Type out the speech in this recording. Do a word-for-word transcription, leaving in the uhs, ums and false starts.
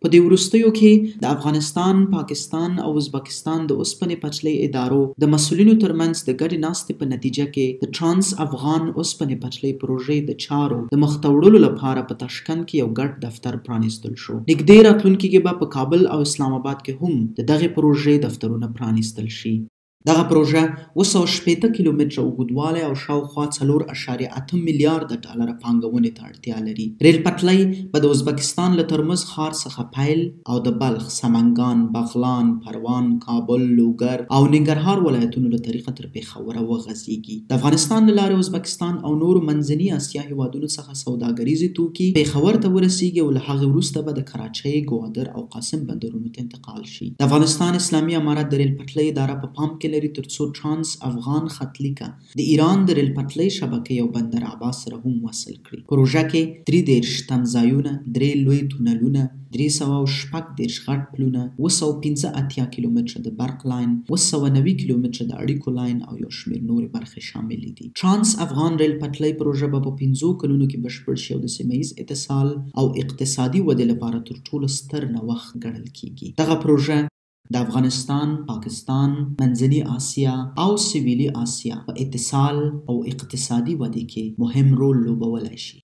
په دې وروستیو کې د افغانستان، پاکستان او ازبکستان د اوسپنې پټلۍ ادارو د مسؤلینو ترمنځ د ګډې ناستې په نتیجه کې د ټرانس افغان اوسپنې پټلۍ پروژې د چارو د مخته وړلو لپاره په تاشکند کې یو ګډ دفتر پرانیستل شو. نږدې راتلونکي کې به په کابل او اسلام آباد کې هم د دغې پروژې دفترونه پرانیستل شي. دغه پروژه اوه سوه شپېته کیلومتره اوږدوالی او شاوخوا څلور اعشاریه اته میلیارده ډالره پانګونې ته اړتیا لري. ریل پټلۍ به د ازبکستان له ترمز ښار څخه پیل او د بلخ، سمنګان، بغلان، پروان، کابل، لوګر او ننګرهار ولایتونو له طریقه تر پېښوره وغځېږي. د افغانستان له لارې ازبکستان او نورو منځني اسیا هېوادونو څخه سوداګریزې توکي پېښور ته ورسېږي او له هغې وروسته به د کراچۍ، ګوادر او قاسم بندرونو ته انتقال شي. د افغانستان اسلامي امارت د ریل پټلۍ اداره په پام کې لري ترڅو ټرانس افغان خط لیکه د ایران د ریل پټلۍ شبکې او بندر عباس سره هم وصل کړي. پروژه کې درې دېرش تمځایونه، درې لوی تونلونه، درې سوه او شپږ دېرش غټ پلونه، اوه سوه پنځه اتیا کیلومتره د برق لاین، اوه سوه نوي کیلومتره د اړیکو لاین او یو شمېر نورې برخې شاملې دي. ټرانس افغان ریل پټلۍ پروژه به په پنځو کلونو کې بشپړ شي او د سیمه ییز اتصال او اقتصادي ودې لپاره تر ټولو ستر نوښت ګڼل کیږي. دغه پروژه د افغانستان، پاکستان، منځني اسیا او سویلي اسیا په اتصال او اقتصادي ودې کې مهم رول لوبولی شي.